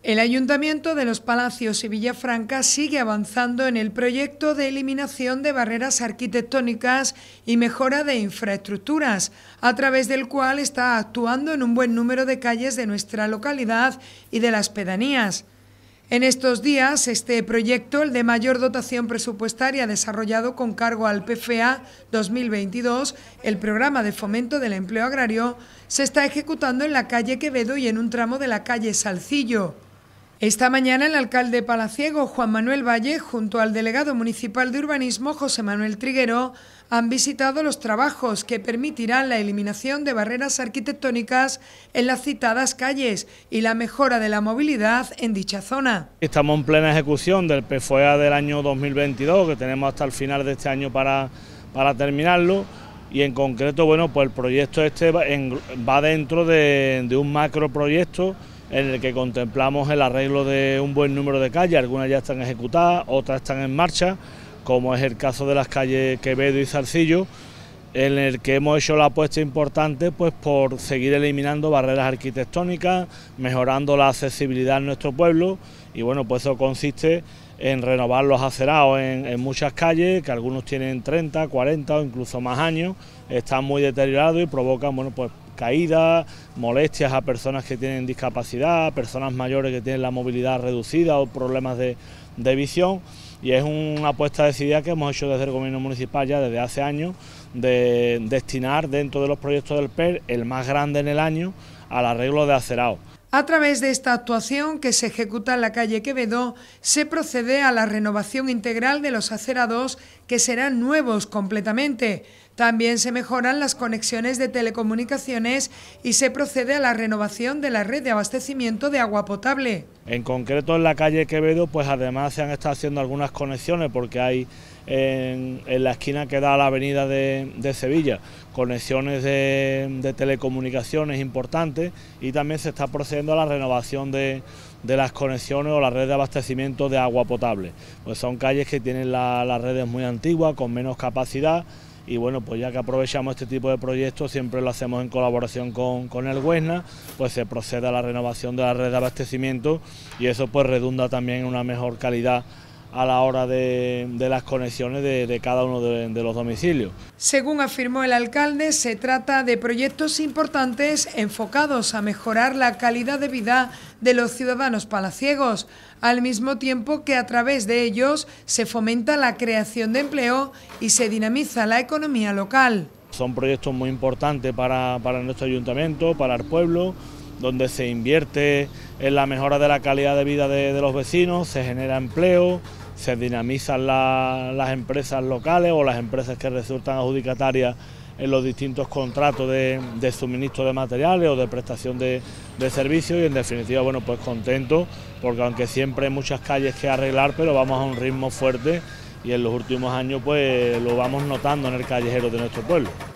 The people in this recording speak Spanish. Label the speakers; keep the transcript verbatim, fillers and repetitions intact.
Speaker 1: El Ayuntamiento de Los Palacios y Villafranca sigue avanzando en el proyecto de eliminación de barreras arquitectónicas y mejora de infraestructuras, a través del cual está actuando en un buen número de calles de nuestra localidad y de las pedanías. En estos días, este proyecto, el de mayor dotación presupuestaria desarrollado con cargo al P F A dos mil veintidós, el Programa de Fomento del Empleo Agrario, se está ejecutando en la calle Quevedo y en un tramo de la calle Salcillo. Esta mañana el alcalde palaciego, Juan Manuel Valle, junto al delegado municipal de urbanismo, José Manuel Triguero, han visitado los trabajos que permitirán la eliminación de barreras arquitectónicas en las citadas calles y la mejora de la movilidad en dicha zona.
Speaker 2: Estamos en plena ejecución del P F A del año dos mil veintidós, que tenemos hasta el final de este año para, para terminarlo, y en concreto, bueno, pues el proyecto este va, en, va dentro de, de un macroproyecto en el que contemplamos el arreglo de un buen número de calles. Algunas ya están ejecutadas, otras están en marcha, como es el caso de las calles Quevedo y Salcillo, en el que hemos hecho la apuesta importante pues por seguir eliminando barreras arquitectónicas, mejorando la accesibilidad en nuestro pueblo, y bueno, pues eso consiste en renovar los acerados en, en muchas calles, que algunos tienen treinta, cuarenta o incluso más años, están muy deteriorados y provocan, bueno, pues caídas, molestias a personas que tienen discapacidad, personas mayores que tienen la movilidad reducida o problemas de, de visión, y es una apuesta decidida que hemos hecho desde el gobierno municipal ya desde hace años, de destinar dentro de los proyectos del P E R, el más grande en el año, al arreglo de acerados.
Speaker 1: A través de esta actuación que se ejecuta en la calle Quevedo, se procede a la renovación integral de los acerados, que serán nuevos completamente. También se mejoran las conexiones de telecomunicaciones y se procede a la renovación de la red de abastecimiento de agua potable.
Speaker 2: En concreto en la calle Quevedo, pues además se han estado haciendo algunas conexiones, porque hay en, en la esquina que da a la avenida de, de Sevilla conexiones de, de telecomunicaciones importantes, y también se está procediendo a la renovación de, de las conexiones o la red de abastecimiento de agua potable. Pues son calles que tienen la, las redes muy antiguas, con menos capacidad, y bueno, pues ya que aprovechamos este tipo de proyectos, siempre lo hacemos en colaboración con, con el Huesna, pues se procede a la renovación de la red de abastecimiento, y eso pues redunda también en una mejor calidad a la hora de, de las conexiones de, de cada uno de, de los domicilios.
Speaker 1: Según afirmó el alcalde, se trata de proyectos importantes enfocados a mejorar la calidad de vida de los ciudadanos palaciegos, al mismo tiempo que a través de ellos se fomenta la creación de empleo y se dinamiza la economía local.
Speaker 2: Son proyectos muy importantes para, para nuestro ayuntamiento, para el pueblo, donde se invierte en la mejora de la calidad de vida de, de los vecinos, se genera empleo, se dinamizan la, las empresas locales o las empresas que resultan adjudicatarias en los distintos contratos de, de suministro de materiales o de prestación de, de servicios, y en definitiva, bueno, pues contento, porque aunque siempre hay muchas calles que arreglar, pero vamos a un ritmo fuerte, y en los últimos años pues lo vamos notando en el callejero de nuestro pueblo.